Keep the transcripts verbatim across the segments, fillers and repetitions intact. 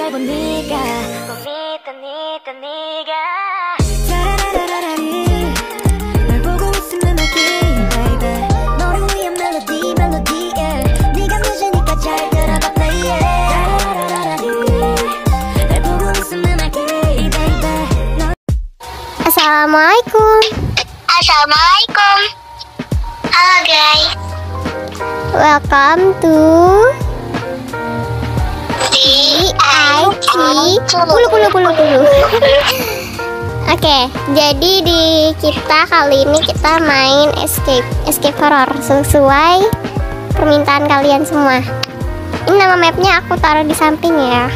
본 네가 믿던 믿던 네가 사라라라라라리 널 보고 웃으면 알기 baby 너를 위한 멜로디 멜로디 yeah. 네가 늦으니까 잘 들어봐 play yeah. 사라라라라리 널 보고 웃으면 알기 baby Assalamualaikum. Assalamualaikum. Halo guys. Welcome to D I T Kulu kulu kulu kulu. Oke, jadi di kita kali ini kita main escape escape horror sesuai permintaan kalian semua. Ini nama mapnya aku taruh di samping ya.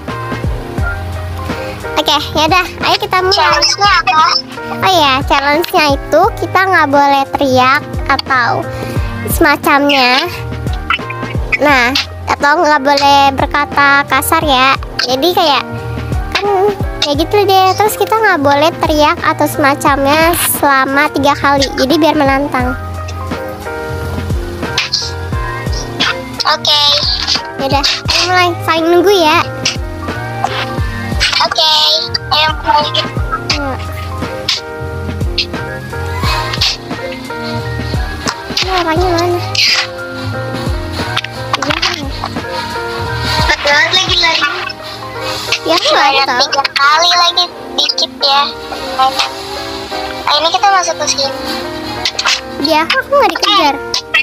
Oke, yaudah, ayo kita mulai. Challenge-nya apa? Oh ya, challenge-nya itu kita nggak boleh teriak atau semacamnya. Nah, atau nggak boleh berkata kasar ya. Jadi kayak kan ya gitu deh. Terus kita nggak boleh teriak atau semacamnya selama tiga kali. Jadi biar menantang. Oke. Okay. Yaudah, ayo mulai. Saling nunggu ya. Oke. Okay. Ayo mulai. Ayo. Ini orangnya mana? Betul lagi lari. Ya aku nggak tahu. Tiga kali lagi dikit ya. Nah, ini kita masuk ke sini. Dia aku nggak dikejar.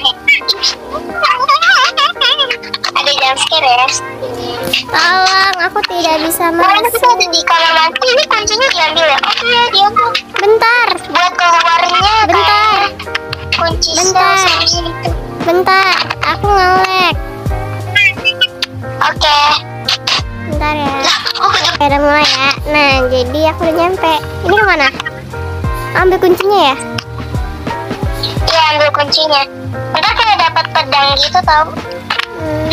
Ada jump scare ya. Tolong, aku tidak bisa Mana kita masuk. ada di kamar mandi. Ini kuncinya diambil ya. Oh iya diambil. Bentar, Buat keluarnya bentar, kunci Bentar. sel sini. bentar. Aku ngelek. Oke. Bentar ya. Oh udah. Oke, udah mulai ya. Nah, jadi aku udah nyampe. Ini kemana? Ambil kuncinya ya? Iya ambil kuncinya. Ntar kayak dapat pedang gitu tau. Hmm,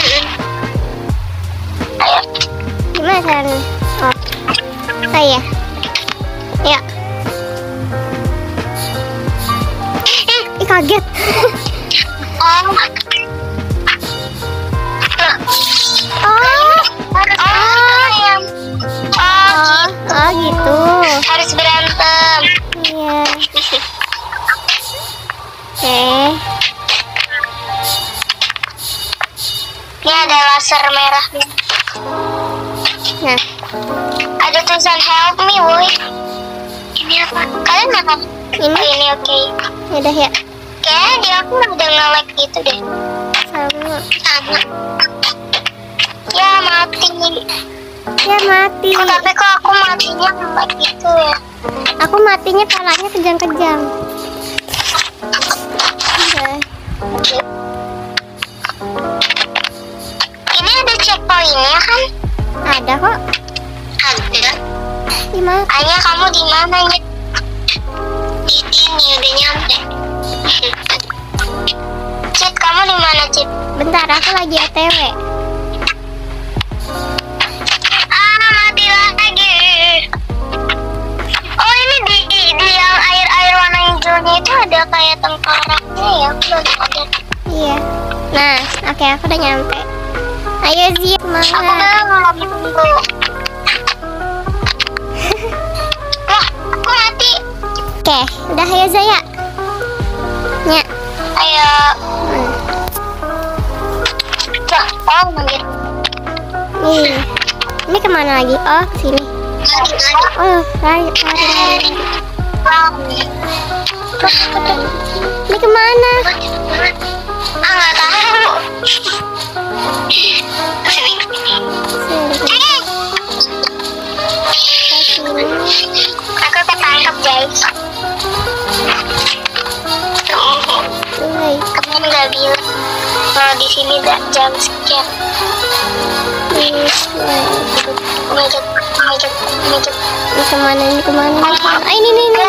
Ayo. gimana caranya? Oh, oh iya. Ya. Ih, kaget. Oh. Oh, Oh, yang oh, oh gitu. harus berantem. Iya. Oke. Ini ada laser merah. Nah, Ada tulisan help me, boy. Ini apa? Kalian makan? ini Oh, ini oke. udah ya. Kayaknya di aku udah nge-lag gitu deh. Sama. Sama. Ya mati. Ya mati. Kok tapi kok aku matinya nge-lag gitu ya? Aku matinya palanya kejang-kejang. Udah. Ini ada checkpointnya kan? Ada kok. Ada. Di mana? Ayah kamu di mana ya? Di sini udah nyampe. Cit kamu di mana Cit? Bentar, aku lagi O T W. Ah mati lagi. Oh ini di di, di yang air air warna hijaunya itu ada kayak tengkoraknya ya? Aku baru ada. Iya. Nah, oke aku udah nyampe. Ayo Zia, Aku semangat. belum nunggu. Wah aku mati. Oke, udah ayo Zaya. Ya. Ayo. Hmm. Wah oh manggil. Nih. Ini kemana lagi? Oh, sini. Oh, lari, lari, lari. Ini kemana? Ah nggak tahu. Sini. Sini. Aku ketangkap guys. Tuh, Kamu nggak bilang kalau di sini ada jam scare. nih. Meja, meja, meja. Ini kemana? Ini kemana? Ah, ini, ini, ini.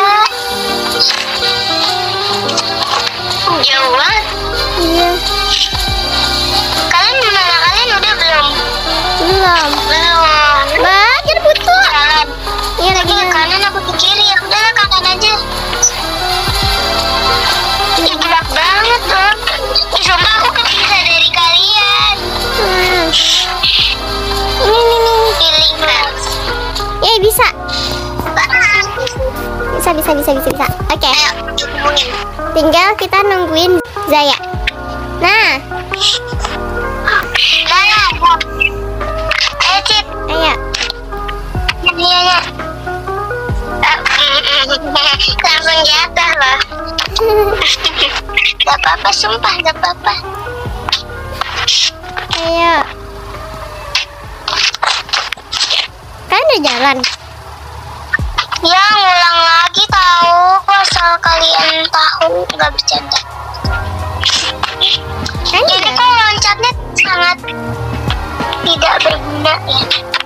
Jauh banget. Iya. Kalian di mana? Kalian udah belum? Belum. Belum. Banyak butuh. Jalan. Iya lagi Ke jalan. kanan aku ke kiri ya udahlah kanan aja. Ih gelap banget dong. Ih sumpah aku kepisah dari kalian. Hmm. Ini, ini, ini. Pilih Bisa, bisa, bisa, bisa, bisa. Oke. Ayo, hubungin. Tinggal kita nungguin Zaya. Nah, Nah, ya. Ayo, Cip. ayo. Iya, ya. Langsung jatuh loh. Gak apa-apa, sumpah gak apa-apa. Ayo. Kan udah jalan. Ya, ngulang lagi tahu. Asal kalian tahu, nggak bercanda. Kan Jadi udah. kok loncatnya sangat tidak berguna ya.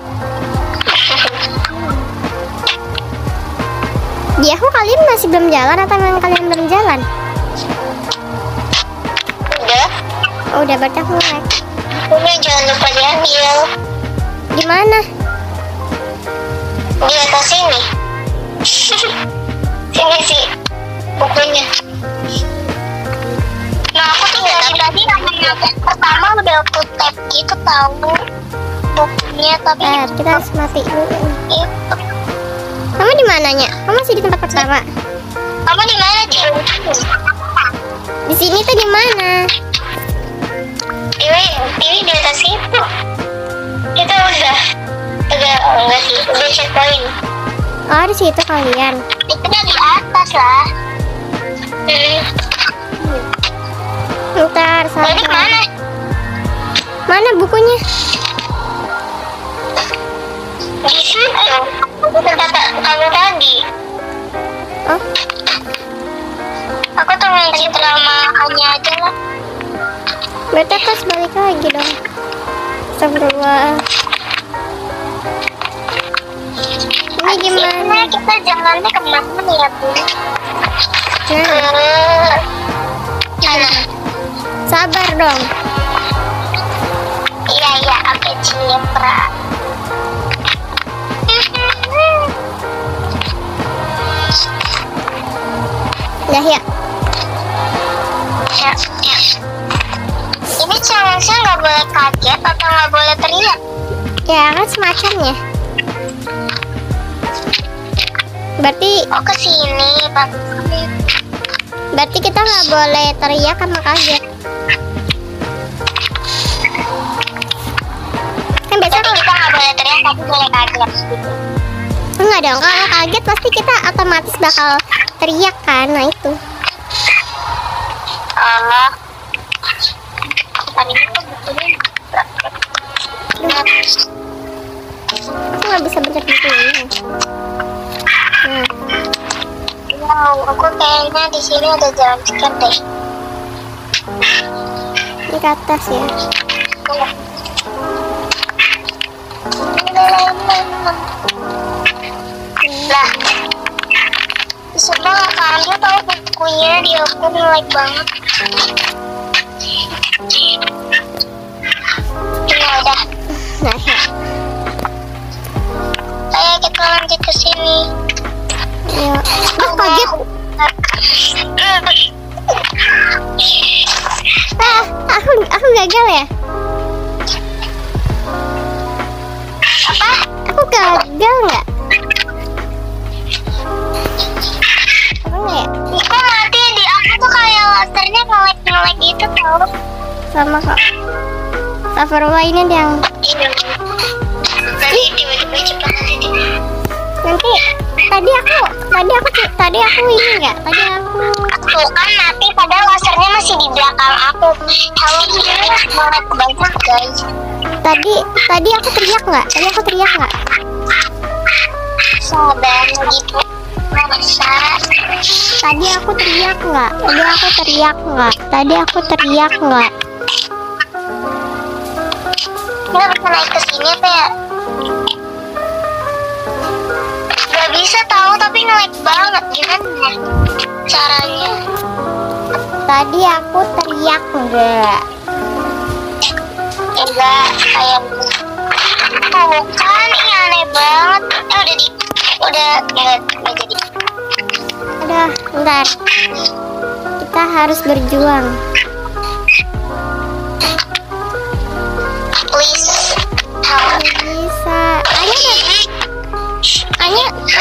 Di aku kalian masih belum jalan atau memang kalian belum jalan? Udah, Oh, udah berarti aku nge-lag. udah jangan lupa diambil. Di mana? Di atas sini. Sini sih bukunya. Nah, aku tuh dari tadi namanya pertama udah aku tap gitu tahu bukunya, tapi Eh, kita harus mati dulu. itu. Kamu di mananya? Kamu masih di tempat pertama. Kamu di mana, Cik? Di sini tuh di mana? Ini ini di atas itu. Kita udah udah enggak sih, udah checkpoint. Oh, di situ kalian. Itu kan di atas lah. Hmm. Bentar, Jadi sabar. mana? Mana bukunya? Di situ. Tempat kamu tadi. Oh, Aku tuh ngecit ramahannya aja lah. berarti aku harus balik lagi dong. Astagfirullah. Ini gimana? Nah, kita jalannya kemana ya, Bu? Nah, Ke sana. sabar dong. Iya, iya, sampai Cipra. Dah ya. Ya, ya. Ini challenge-nya nggak boleh kaget atau nggak boleh teriak. Ya kan semacamnya. Berarti Oh, ke sini, Pak. berarti kita nggak boleh teriak sama kaget. Kan biasa Tapi kita nggak boleh teriak, tapi boleh kaget. enggak dong. Kalau kaget pasti kita otomatis bakal teriak kan. Nah itu. Oh. Tadi itu bukunya. Aku nggak bisa baca buku ini. Nah, Wow, aku kayaknya di sini ada jumpscare deh. ini ke atas ya. Lah, semua nggak keambil tahu bukunya, di aku jelek banget. Ya udah, Nah ya. ayo kita lanjut ke sini. Ayo. Ah, kaget. Ah, aku aku gagal ya. Apa? Aku gagal nggak? Apa nggak ya? Kok mati di aku tuh kayak lasernya ngelek-ngelek gitu tau. Sama kok. Astagfirullah, ini ada yang Nanti tiba-tiba cepat nanti nanti tadi aku tadi aku tadi aku ini nggak? Tadi aku tuh kan mati padahal lasernya masih di belakang aku. Kalau ini banget banget guys. tadi tadi aku teriak nggak? Tadi aku teriak nggak? Sabar gitu. Masa? Tadi aku teriak nggak? Tadi aku teriak nggak? Tadi aku teriak nggak? Nggak bisa naik ke sini apa ya? Gak bisa tahu tapi ngelag banget, gimana caranya? Tadi aku teriak nggak? Enggak kayak tuh kan, ini aneh banget. Eh udah di udah nggak nggak jadi. Udah, bentar. Kita harus berjuang. Please help. Bisa. Anya ada, Anya,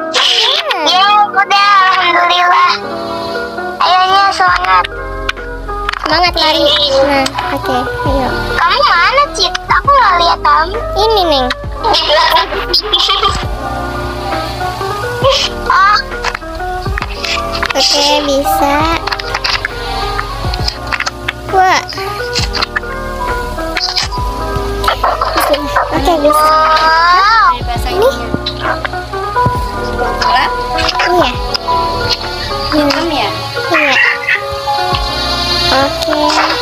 Ya, udah, alhamdulillah. Ayonya semangat. Semangat lari. Nah, oke, ayo. Kamu mana, Cip? Aku nggak lihat kamu. Ini, Neng. Di belakang. Oh, Oke, bisa. Wah. Oke, bisa. wow. Ini? Iya. Hitam ya? Iya. Oke.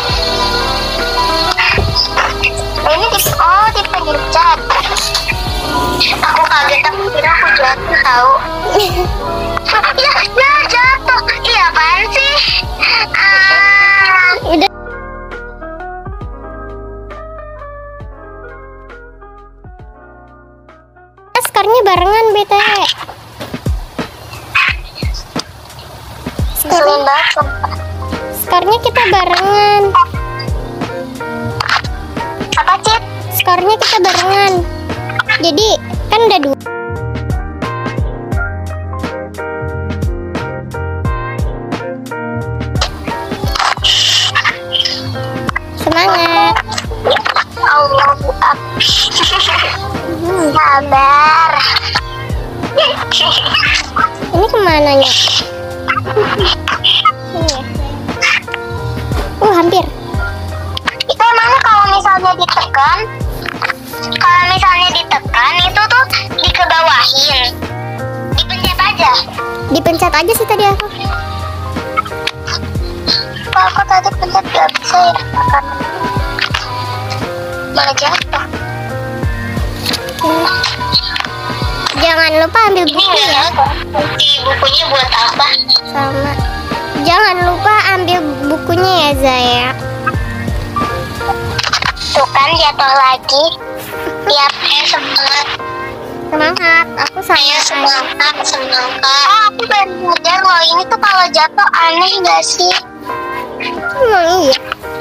Ini di, oh dipencet. Aku kaget, aku kira aku jatuh tahu. Ya, ya jatuh. Iya apaan sih? Ah, Udah. Skornya barengan, B T. Skornya, ngeselin banget sumpah. skornya kita barengan. Apa Cip? Skornya kita barengan. Jadi kan udah dua. Semangat. Allahu Akbar. Hmm, Sabar. ini kemananya? Ini ya. Uh, hampir. Itu emangnya kalau misalnya ditekan, kalau misalnya ditekan itu tuh dikebawahin, dipencet aja. Dipencet aja sih tadi aku. Kalau aku tadi pencet gak bisa ya, tekan. Malah jatuh. Hmm. Jangan lupa ambil Ini buku nggak ya. tahu kunci bukunya buat apa. Sama. Jangan lupa ambil bukunya ya, Zaya. Tuh kan jatuh lagi. Tiap eh semangat. Semangat. Aku sama Ayo Ayu. semangat, semangat. Oh, aku baru sadar loh ini tuh kalau jatuh aneh gak sih? Emang iya.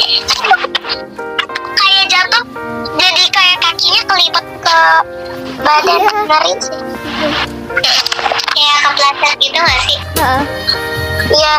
Kayak jatuh jadi kayak kakinya kelipet ke badan. Iya. Ngeri sih. Kayak kepleset gitu gak sih? Heeh. Iya.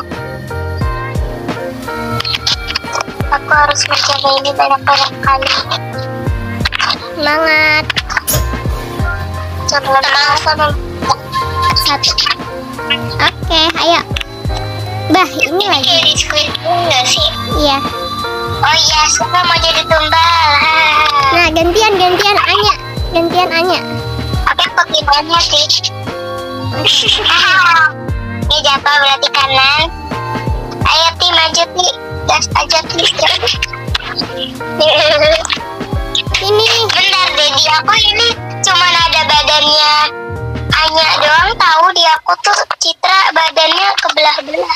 Aku harus mencoba ini banyak-banyak kali. Semangat. Semangat sama Satu. Oke, ayo. Bah, ini ini lagi. kayak di Squid Game gak sih? Iya. Oh iya, suka mau jadi tumbal. Nah, gantian gantian Anya. Gantian Anya. Oke, aku gimana sih? Ini jatuh berarti kanan. Ayo Ti, maju Ti. Gas aja Ti. Ini. Bentar deh, di aku ini cuman ada badannya Anya doang tahu. Di aku tuh Citra badannya kebelah-belah.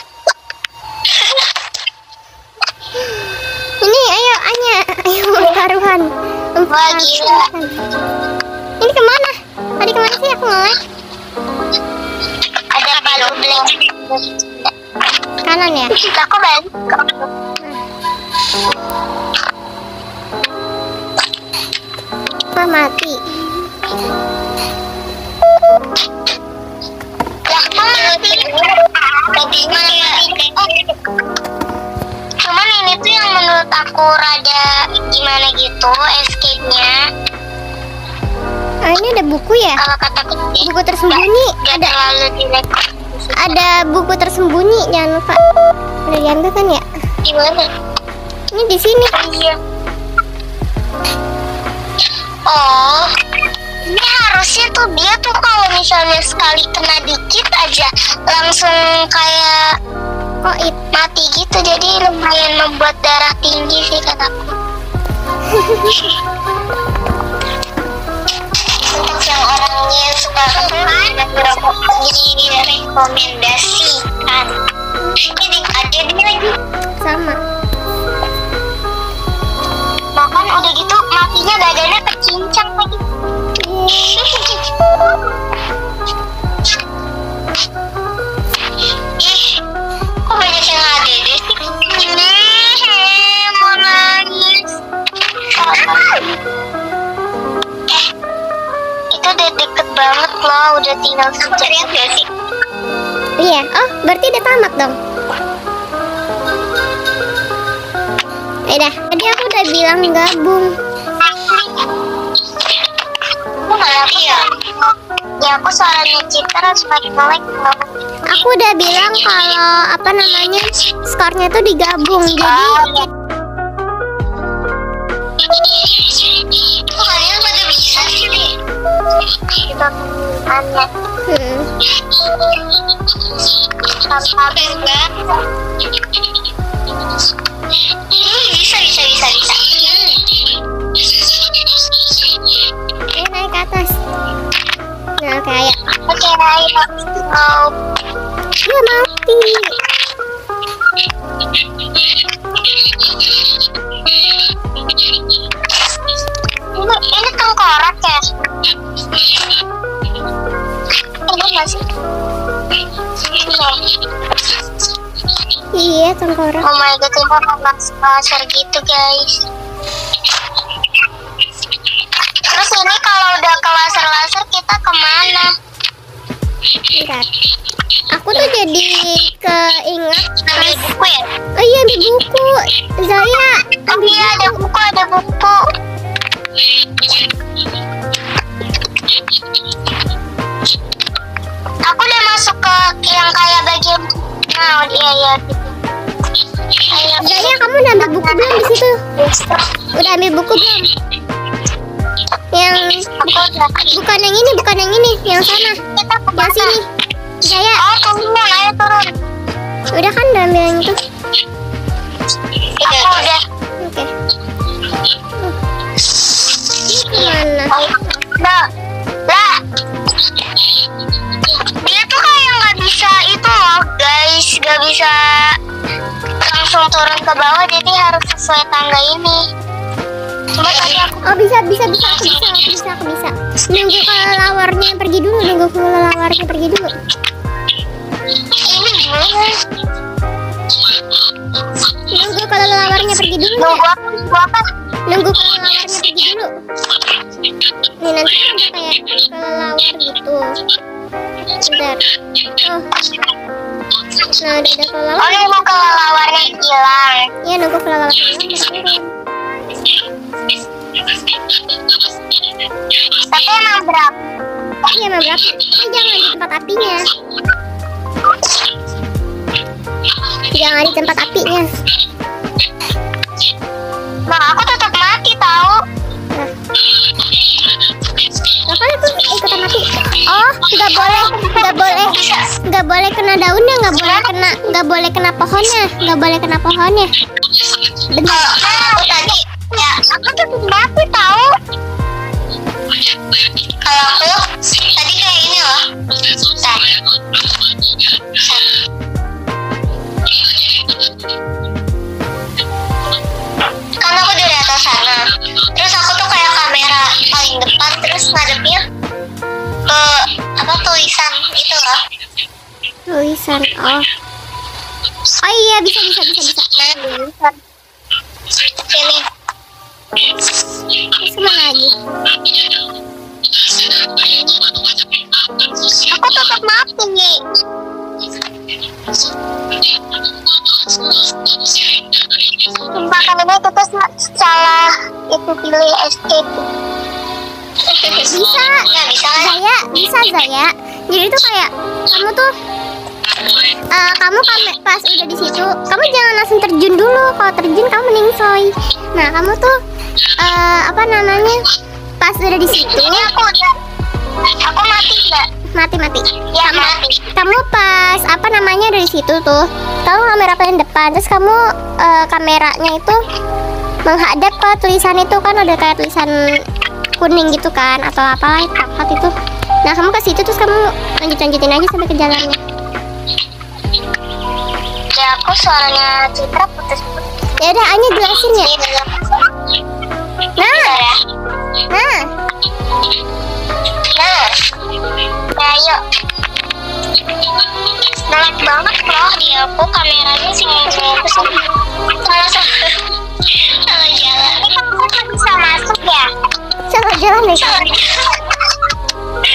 Ini ayo Anya. Ayo taruhan. Wah, gila. Ini kemana? Tadi kemana sih aku ngelek? Ada palu blank. Kanan ya? Aku balik. Wah, mati. Lah, kok mati? Tadi mati. Cuman ini tuh yang menurut aku rada gimana gitu escape-nya. Ah, ini ada buku ya? Kalau kata kunci Buku tersembunyi. gak Ada terlalu jelek. ada buku tersembunyi, jangan lupa. Udah diambil kan ya? Gimana? Ini di sini. Iya. Oh, ini harusnya tuh dia tuh kalau misalnya sekali kena dikit aja langsung kayak Oh, itu. mati gitu. Jadi lumayan membuat darah tinggi sih kataku. Untuk yang orangnya suka ada beberapa direkomendasikan. Ini ada dia lagi. Sama. Bahkan udah gitu matinya badannya kecincang lagi. Ih, kok banyak yang ada deh sih? Ih, mau nangis. Eh, itu D deket banget loh, udah tinggal serius gak sih? Iya, oh berarti udah tamat dong. Eh dah, tadi aku udah bilang gabung. Aku malah ya. Ya aku suaranya Citra semakin melek. Aku udah bilang kalau apa namanya skornya tuh digabung. Jadi kok kalian pada bisa sih nih? Kita tanya. hmm. Sampai enggak? Hmm, bisa bisa bisa bisa. Ini naik ke atas. Nah oke ayo. Oke, ayo. Oh. Dia mati. Ini, ini tengkorak ya? Ini masih. Iya tengkorak. Oh my god, ini mau laser gitu guys. Terus ini kalau udah ke laser-laser kita kemana? Bentar. Aku tuh jadi keinget Ambil pas. buku ya? Oh iya ambil buku. Zaya Oh ambil iya, ada buku. buku, ada buku. Aku udah masuk ke yang kayak bagian. Nah, iya iya. Ayo. Zaya kamu udah ambil buku belum di situ? Udah ambil buku belum? Yang Aku udah. bukan yang ini, bukan yang ini, yang sana, Kita ke yang sini. Zaya, Oh, turun, ayo turun. udah kan udah ambil yang itu? Aku udah. Oke. Ini kemana? Nah, lah. Dia tuh kayak nggak bisa itu loh, guys, nggak bisa langsung turun ke bawah, jadi harus sesuai tangga ini. Coba tadi aku Oh bisa, bisa, bisa, aku bisa, aku bisa, aku bisa. Nunggu kelelawarnya pergi dulu, nunggu kelelawarnya pergi dulu. ini gimana? Nunggu kelelawarnya pergi dulu ya. Nunggu apa? Nunggu apa? Nunggu kelelawarnya pergi dulu. Nih nanti ada kayak kelelawar gitu. Bentar. Oh, nah udah ada Oh, kelelawar. nunggu kelelawarnya hilang. Ya nunggu kelelawarnya hilang baru turun. Tapi emang berapa? Iya emang berapa? Eh, jangan di tempat apinya. Jangan di tempat apinya. Nah, aku tetap mati tahu. Nah. Lah kan aku ikutan mati. Oh, nggak boleh, nggak boleh, nggak boleh kena daunnya, nggak boleh kena, nggak boleh kena pohonnya, nggak boleh kena pohonnya. Benar. Kalau aku tadi, ya aku tetap mati tahu. Kalau aku tadi kayak ini loh. Bentar. Kan aku dari atas sana. Terus aku tuh kayak kamera paling depan, terus ngadepnya ke apa tulisan itu loh. Tulisan. Oh. Oh iya bisa bisa bisa bisa. Nah, sini. Terus mana lagi? Aku tetap mati nih. Sumpah kalian kita salah itu pilih escape. Bisa. Nggak bisa kan? Zaya, bisa Zaya. Jadi itu kayak kamu tuh eh, kamu kame- pas udah di situ, kamu jangan langsung terjun dulu. Kalau terjun kamu ningsoy. Nah, kamu tuh eh, apa namanya? Pas udah di situ, Ini aku udah. Aku mati nggak? mati-mati. Ya Kamu, mati. kamu pas apa namanya dari situ tuh, kamu kamera paling depan, terus kamu eh, kameranya itu menghadap ke tulisan itu kan ada kayak tulisan kuning gitu kan atau apalah itu plakat itu. Nah kamu ke situ terus kamu lanjut lanjutin aja sampai ke jalannya. Ya aku suaranya Citra putus-putus. Ya udah Anya jelasin ya. Nah, ya. nah, Nah, ya yuk. Melek banget loh di aku kameranya sih mau kesini. Salah salah. Salah jalan. Ini kan aku nggak bisa masuk ya. salah jalan deh. Salah jalan.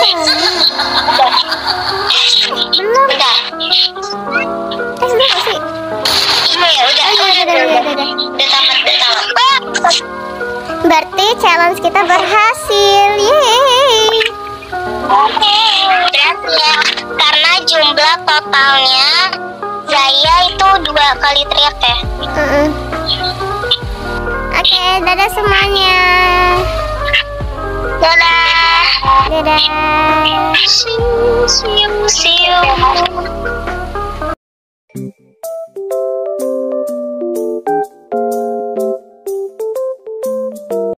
Belum. Udah. Eh, belum nggak sih? Iya, udah. Oh, Udah, udah, udah, udah, udah. udah, udah. Udah tamat, udah tamat. Berarti challenge kita berhasil. Yeay. Oke, berarti ya. Karena jumlah totalnya Zaya itu dua kali teriak ya. Mm-mm. Oke, dadah semuanya. Dadah. Dadah. See you, see you, see you.